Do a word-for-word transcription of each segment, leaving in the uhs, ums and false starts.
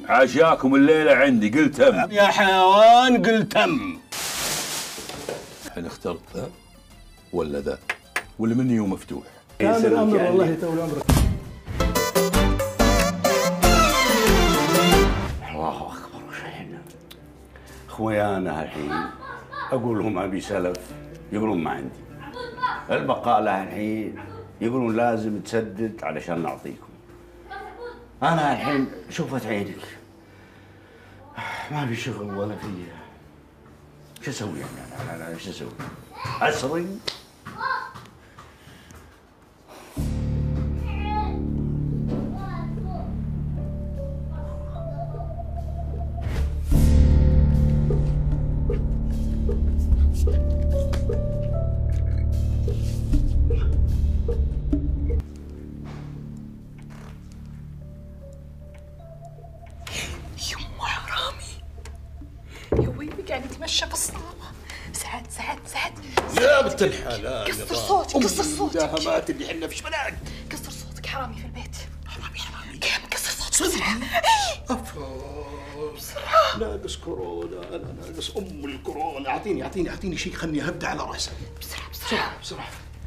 عشاكم الليلة عندي، قلت تم يا حيوان، قلت تم. الحين اخترت ذا ولا ذا والمنيو مفتوح. كامل امر والله يطول عمرك. الله اكبر وشهدنا. اخويانا الحين اقول لهم ابي سلف يقولون ما عندي. البقاله الحين يقولون لازم تسدد علشان نعطيكم. انا الحين شوفت عينك ما في شغل ولا في شو اسوي يعني انا انا شو اسوي؟ اسرق؟ قاعد يتمشى في الصالة. سعد سعد سعد يا بنت الحلال، قصر صوتك قصر صوتك. المداهمات اللي احنا في شمالك. قصر صوتك، حرامي في البيت. حرامي حرامي كم قصر صوتك صدق؟ بسرعة بسرعة. ناقص كورونا، انا ناقص ام الكورونا. اعطيني اعطيني اعطيني شيء خلني ابدا على راسي. بسرعة بسرعة بسرعة.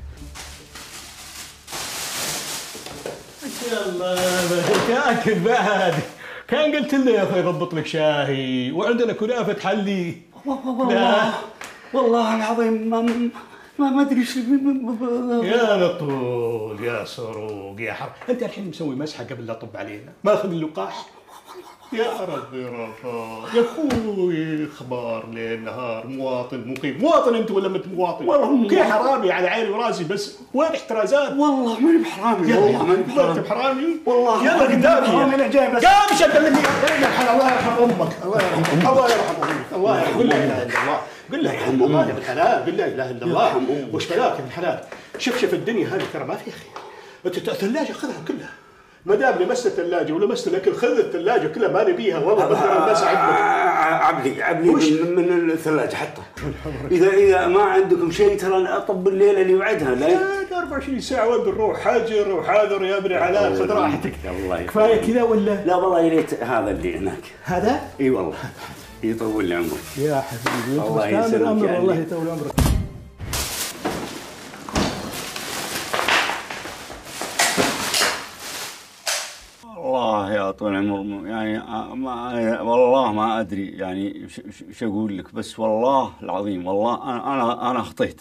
يلا كاكل بعد. كان قلت لنا يا اخوي ضبط لك شاهي وعندنا كنافه حلي. والله والله العظيم ما ما ما ادري ايش. يا نطول يا سروق يا حر، انت الحين مسوي مسحه قبل لا طب علينا، ماخذ اللقاح. يا ربي رفا يا اخوي، اخبار ليل نهار، مواطن مقيم. مواطن انت ولا انت مواطن؟ والله كي حرامي على عيني وراسي، بس وين احترازات؟ والله ماني بحرامي، والله ماني بحرامي. انت بحرامي؟ والله يلا قدامي. حرامي انا جاي بس. قام شدني. الله يرحم امك، الله يرحم الله يرحم امك، الله يرحم. قل لا اله الا الله، قل لا اله الا الله يا ابن الحلال، قل لا اله الا الله. وش بلاك يا ابن الحلال؟ شوف شوف الدنيا هذه ترى ما فيها خير. انت الثلاجه خذها كلها، ما دام لمست الثلاجه ولمست الاكل خذ الثلاجه كلها، ما نبيها والله. بدنا المسح عندك. عبلي عبلي من, من الثلاجه حطه. اذا اذا ما عندكم شيء ترى انا اطب الليله اللي وعدها. لا أربعة وعشرين ساعه وين بنروح؟ حجر وحاذر يا ابن الحلال، خذ راحتك. كفايه كذا ولا؟ لا والله يا ريت هذا اللي هناك. هذا؟ اي والله يطول لي عمرك يا حبيبي. الله يسلمك. والله يطول عمرك. والله يا طول العمر يعني ما والله ما ادري يعني ايش اقول لك، بس والله العظيم والله انا انا انا اخطيت.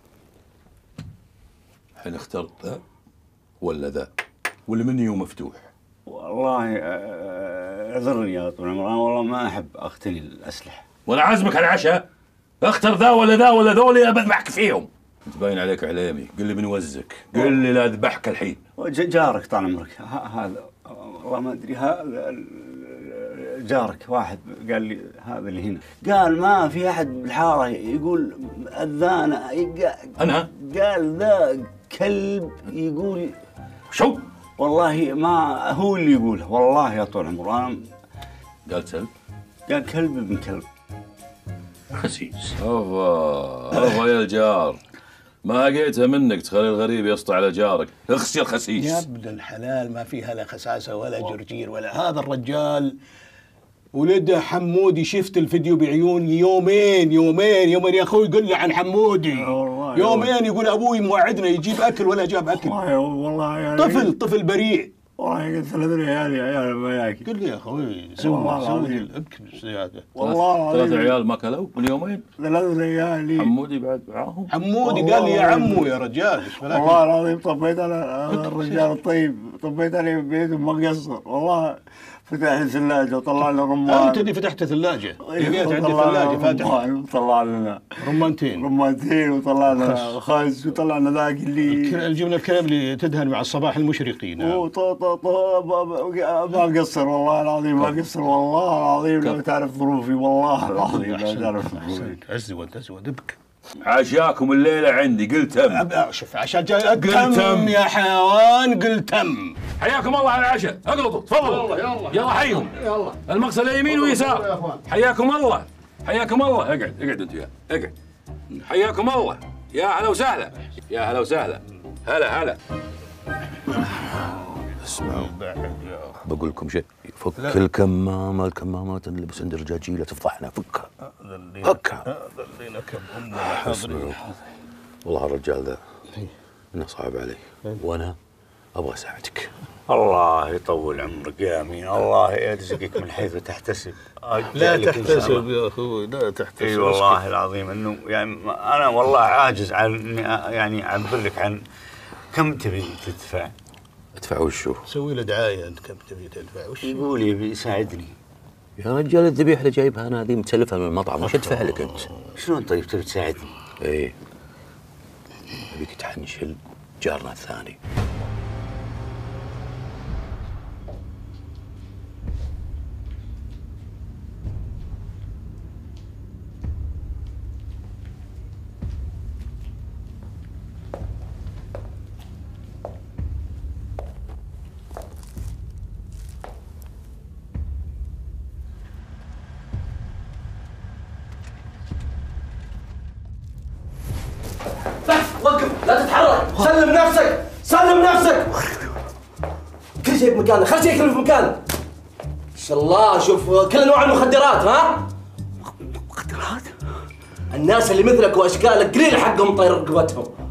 الحين اخترت ذا ولا ذا والمنيو مفتوح. والله اعذرني يا طول العمر، انا والله ما احب اقتني الاسلحه. وانا عازمك على العشاء، اختر ذا ولا ذا ولا ذولي اذبحك فيهم. انت باين عليك عليمي، قل لي بنوزك، قل لي لا اذبحك الحين. جارك طال عمرك هذا والله ما ادري، هذا جارك واحد قال لي هذا اللي هنا، قال ما في احد بالحاره يقول اذان. انا قال ذا كلب يقول شو؟ والله ما هو اللي يقوله والله يا طول عمره. انا قال كلب؟ قال كلب ابن كلب. خسيس. اوفا اوفا يا الجار، ما لقيتها منك تخلي الغريب يسطع على جارك، اخسي الخسيس. يا ابن الحلال ما فيها لا خساسه ولا جرجير ولا. هذا الرجال ولده حمودي، شفت الفيديو بعيوني يومين يومين يومين يا اخوي. قل له عن حمودي يومين يقول ابوي موعدنا يجيب اكل ولا جاب اكل. والله والله يعني طفل طفل بريء. والله قلت ثلاث عيال عيال ما ياكل. قل لي يا اخوي سوي سوي ابكي زياده. والله ثلاث عيال ما كلوا من يومين. ثلاث عيال. حمودي بعد معاهم. حمودي قال لي يا عمو يا رجال. والله العظيم طبيت انا الرجال الطيب، طبيت عليه ببيته ما قصر والله. فتح الثلاجه وطلع لنا رمان. انت اللي فتحت الثلاجه؟ لقيت عندي ثلاجه فاتح. طلع لنا رمانتين رمانتين وطلع لنا خز وطلع لنا ذاك اللي جبنا الكلام اللي تدهن مع الصباح المشرقين. ما قصر والله العظيم ما قصر والله العظيم. لو تعرف ظروفي والله العظيم لو تعرف ظروفي. ازود ازود ابك. عشاكم الليله عندي، قلت تم. شوف عشان جاي قلت تم يا حيوان، قلت تم. حياكم الله على العشاء، اقلطوا تفضلوا. يلا يلا يلا حيهم. يلا المقصله يمين ويسار. حياكم الله حياكم الله. اقعد اقعد انت وياه اقعد. حياكم الله، يا هلا وسهلا، يا هلا وسهلا. هلا هلا. اسمعوا بقول لكم شيء، فك الكمامة، الكمامات اللي بس عند الرجاجيلة تفضحنا، فكها فكها. ذلينك بأمنا حاضرين. والله الرجال ذا انه صعب علي وانا ابغى اساعدك. الله يطول عمرك يا امين، الله يرزقك من حيث تحتسب. لا تحتسب يا اخوي، لا تحتسب. اي والله العظيم انه يعني انا والله عاجز عن اني يعني اعبر لك عن كم تبي تدفع. ادفع وشو؟ سوي له دعايه انت، كم تبي تدفع وشو؟ يقول يبي يساعدني. يا رجال الذبيحه اللي جايبها انا هذه متسلفها من المطعم، وش ادفع لك انت؟ شلون طيب تبي تساعدني؟ ايه ابيك تحنشل جارنا الثاني. وقف، لا تتحرك، سلم نفسك، سلم نفسك. كل شيء بمكانه، خل شيء كله في مكانه. ما شاء الله، شوف كل انواع المخدرات. ها؟ مخدرات؟ الناس اللي مثلك واشكالك قليل حقهم طير رقبتهم.